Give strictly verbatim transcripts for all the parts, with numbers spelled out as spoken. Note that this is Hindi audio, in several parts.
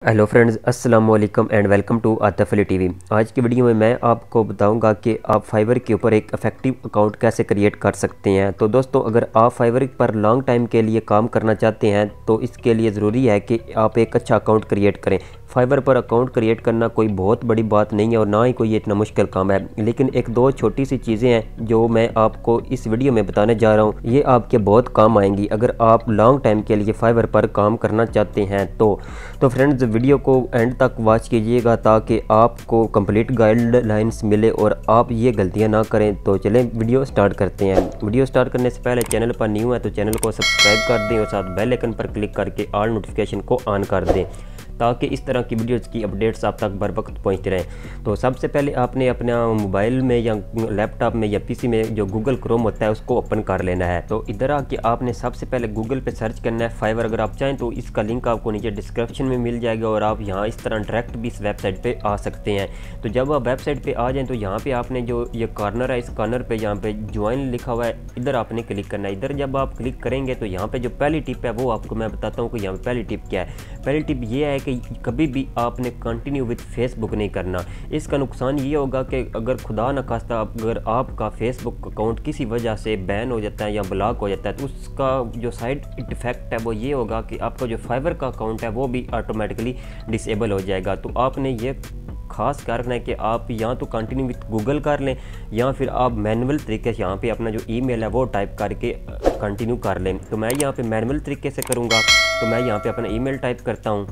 हेलो फ्रेंड्स, अस्सलाम वालेकुम and welcome to Atif Ali TV. आज की वीडियो में मैं आपको बताऊंगा कि आप फाइवर के ऊपर एक इफेक्टिव अकाउंट कैसे क्रिएट कर सकते हैं। तो दोस्तों, अगर आप फाइवर पर लॉन्ग टाइम के लिए काम करना चाहते हैं तो इसके लिए ज़रूरी है कि आप एक अच्छा अकाउंट क्रिएट करें। फाइवर पर अकाउंट क्रिएट करना कोई बहुत बड़ी बात नहीं है और ना ही कोई इतना मुश्किल काम है, लेकिन एक दो छोटी सी चीज़ें हैं जो मैं आपको इस वीडियो में बताने जा रहा हूँ। ये आपके बहुत काम आएंगी अगर आप लॉन्ग टाइम के लिए फाइवर पर काम करना चाहते हैं। तो तो फ्रेंड्स, वीडियो को एंड तक वॉच कीजिएगा ताकि आपको कंप्लीट गाइडलाइंस मिले और आप ये गलतियां ना करें। तो चलें वीडियो स्टार्ट करते हैं। वीडियो स्टार्ट करने से पहले चैनल पर न्यू है तो चैनल को सब्सक्राइब कर दें और साथ बेल आइकन पर क्लिक करके ऑल नोटिफिकेशन को ऑन कर दें ताकि इस तरह की वीडियोज़ की अपडेट्स आप तक बर वक्त पहुँचते रहें। तो सबसे पहले आपने अपना मोबाइल में या लैपटॉप में या पीसी में जो गूगल क्रोम होता है उसको ओपन कर लेना है। तो इधर आके आपने सबसे पहले गूगल पे सर्च करना है फाइवर। अगर आप चाहें तो इसका लिंक आपको नीचे डिस्क्रिप्शन में मिल जाएगा और आप यहाँ इस तरह डायरेक्ट भी इस वेबसाइट पर आ सकते हैं। तो जब आप वेबसाइट पर आ जाएँ तो यहाँ पर आपने जो ये कॉर्नर है, इस कॉर्नर पर यहाँ पर ज्वाइन लिखा हुआ है, इधर आपने क्लिक करना है। इधर जब आप क्लिक करेंगे तो यहाँ पर जो पहली टिप है वो आपको मैं बताता हूँ कि यहाँ पर पहली टिप क्या है। पहली टिप ये है कि कभी भी आपने कंटिन्यू विद फेसबुक नहीं करना। इसका नुकसान ये होगा कि अगर खुदा न खास्ता अगर आपका फेसबुक अकाउंट किसी वजह से बैन हो जाता है या ब्लॉक हो जाता है तो उसका जो साइड इफेक्ट है वो ये होगा कि आपका जो फाइवर का अकाउंट है वो भी ऑटोमेटिकली डिसेबल हो जाएगा। तो आपने ये खास ख्याल रखना है कि आप यहाँ तो कंटिन्यू विथ गूगल कर लें या फिर आप मैनुअल तरीके से यहाँ पे अपना जो ईमेल है वो टाइप करके कंटिन्यू कर लें। तो मैं यहाँ पे मैनुअल तरीके से करूँगा। तो मैं यहाँ पे अपना ईमेल टाइप करता हूँ।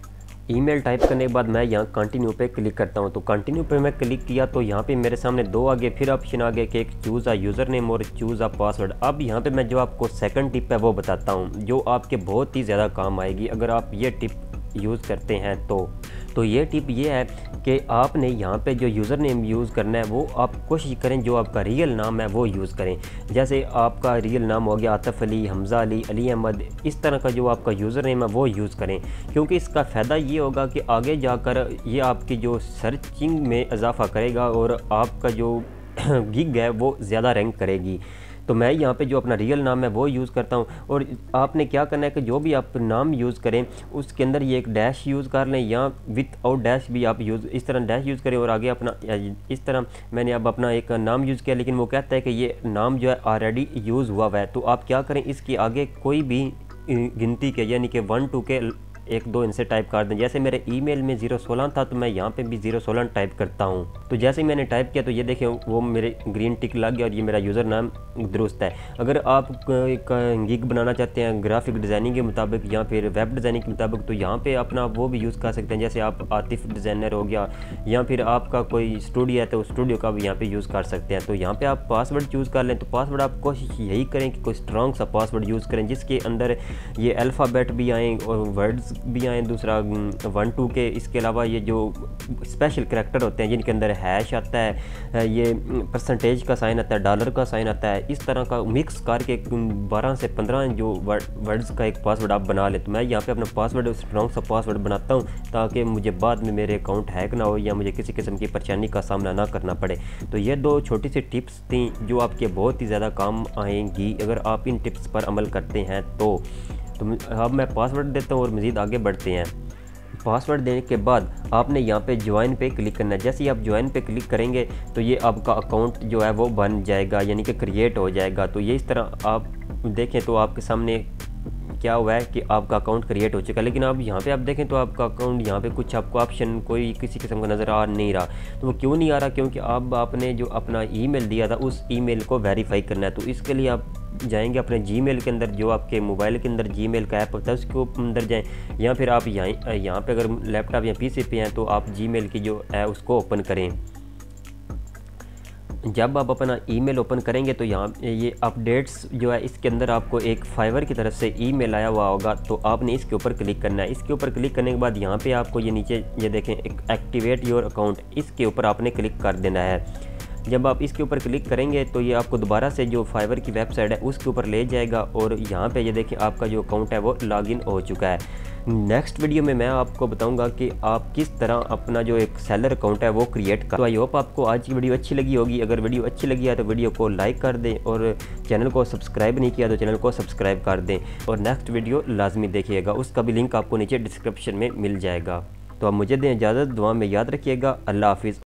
ईमेल टाइप करने के बाद मैं यहाँ कंटिन्यू पे क्लिक करता हूँ। तो कंटिन्यू पे मैं क्लिक किया तो यहाँ पे मेरे सामने दो आगे फिर ऑप्शन आ गए कि एक चूज़ आ यूज़र नेम और चूज़ आ पासवर्ड। अब यहाँ पे मैं जो आपको सेकंड टिप है वो बताता हूँ जो आपके बहुत ही ज़्यादा काम आएगी अगर आप ये टिप यूज़ करते हैं। तो तो ये टिप ये है कि आपने यहाँ पे जो यूज़र नेम यूज़ करना है वो आप कोशिश करें जो आपका रियल नाम है वो यूज़ करें। जैसे आपका रियल नाम हो गया आतिफ अली, हमज़ा अली, अली अहमद, इस तरह का जो आपका यूज़र नेम है वो यूज़ करें, क्योंकि इसका फ़ायदा ये होगा कि आगे जाकर ये आपकी जो सर्चिंग में इजाफ़ा करेगा और आपका जो गिग है वो ज़्यादा रैंक करेगी। तो मैं यहाँ पे जो अपना रियल नाम है वो यूज़ करता हूँ। और आपने क्या करना है कि जो भी आप नाम यूज़ करें उसके अंदर ये एक डैश यूज़ कर लें या विथ आउट डैश भी आप यूज़ इस तरह डैश यूज़ करें और आगे अपना इस तरह मैंने अब अपना एक नाम यूज़ किया, लेकिन वो कहता है कि ये नाम जो है ऑलरेडी यूज़ हुआ हुआ है। तो आप क्या करें, इसके आगे कोई भी गिनती के यानी कि वन टू के एक दो इनसे टाइप कर दें। जैसे मेरे ईमेल में ज़ीरो सोलह था तो मैं यहाँ पे भी ज़ीरो सोलह टाइप करता हूँ। तो जैसे ही मैंने टाइप किया तो ये देखें वो मेरे ग्रीन टिक लग गया और ये मेरा यूज़र नाम दुरुस्त है। अगर आप एक गिग बनाना चाहते हैं ग्राफिक डिज़ाइनिंग के मुताबिक या फिर वेब डिज़ाइनिंग के मुताबिक तो यहाँ पे अपना वो भी यूज़ कर सकते हैं। जैसे आप आतिफ डिज़ाइनर हो गया या फिर आपका कोई स्टूडियो है तो स्टूडियो का भी यहाँ पे यूज़ कर सकते हैं। तो यहाँ पे आप पासवर्ड चूज़ कर लें। तो पासवर्ड आप कोशिश यही करें कि कोई स्ट्रॉन्ग सा पासवर्ड यूज़ करें जिसके अंदर ये अल्फ़ाबेट भी आएँ और वर्ड्स भी आएँ, दूसरा वन टू के। इसके अलावा ये जो स्पेशल करैक्टर होते हैं जिनके अंदर हैश आता है, ये परसेंटेज का साइन आता है, डॉलर का साइन आता है, इस तरह का मिक्स करके बारह से पंद्रह जो वर्ड्स का एक पासवर्ड आप बना लें। तो मैं यहाँ पे अपना पासवर्ड स्ट्रॉन्ग सा पासवर्ड बनाता हूँ ताकि मुझे बाद में मेरे अकाउंट हैक ना हो या मुझे किसी किस्म की परेशानी का सामना ना करना पड़े। तो ये दो छोटी सी टिप्स थी जो आपके बहुत ही ज़्यादा काम आएंगी अगर आप इन टिप्स पर अमल करते हैं। तो तो अब मैं पासवर्ड देता हूँ और मज़ीद आगे बढ़ते हैं। पासवर्ड देने के बाद आपने यहाँ पे ज्वाइन पे क्लिक करना है। जैसे ही आप ज्वाइन पे क्लिक करेंगे तो ये आपका अकाउंट जो है वो बन जाएगा यानी कि क्रिएट हो जाएगा। तो ये इस तरह आप देखें तो आपके सामने क्या हुआ है कि आपका अकाउंट क्रिएट हो चुका है। लेकिन आप यहाँ पे आप देखें तो आपका अकाउंट यहाँ पे कुछ आपको ऑप्शन कोई किसी किस्म का नज़र आ नहीं रहा। तो वो क्यों नहीं आ रहा? क्योंकि अब आपने जो अपना ईमेल दिया था उस ईमेल को वेरीफाई करना है। तो इसके लिए आप जाएंगे अपने जीमेल के अंदर, जो आपके मोबाइल के अंदर जीमेल का ऐप होता है उसके अंदर जाएं, या फिर आप यहाँ यहाँ पे अगर लैपटॉप या पीसी पे हैं तो आप जीमेल की जो है उसको ओपन करें। जब आप अपना ईमेल ओपन करेंगे तो यहाँ ये अपडेट्स जो है इसके अंदर आपको एक फाइवर की तरफ से ईमेल आया हुआ होगा। तो आपने इसके ऊपर क्लिक करना है। इसके ऊपर क्लिक करने के बाद यहाँ पे आपको ये नीचे ये देखें एक एक्टिवेट योर अकाउंट, इसके ऊपर आपने क्लिक कर देना है। जब आप इसके ऊपर क्लिक करेंगे तो ये आपको दोबारा से जो फाइवर की वेबसाइट है उसके ऊपर ले जाएगा और यहाँ पे ये देखिए आपका जो अकाउंट है वो लॉगिन हो चुका है। नेक्स्ट वीडियो में मैं आपको बताऊंगा कि आप किस तरह अपना जो एक सेलर अकाउंट है वो क्रिएट कर। तो आई होप आपको आज की वीडियो अच्छी लगी होगी। अगर वीडियो अच्छी लगी है तो वीडियो को लाइक कर दें और चैनल को सब्सक्राइब नहीं किया तो चैनल को सब्सक्राइब कर दें और नेक्स्ट वीडियो लाजमी देखिएगा, उसका भी लिंक आपको नीचे डिस्क्रिप्शन में मिल जाएगा। तो अब मुझे दें इजाज़त, दुआ में याद रखिएगा। अल्लाह हाफिज़।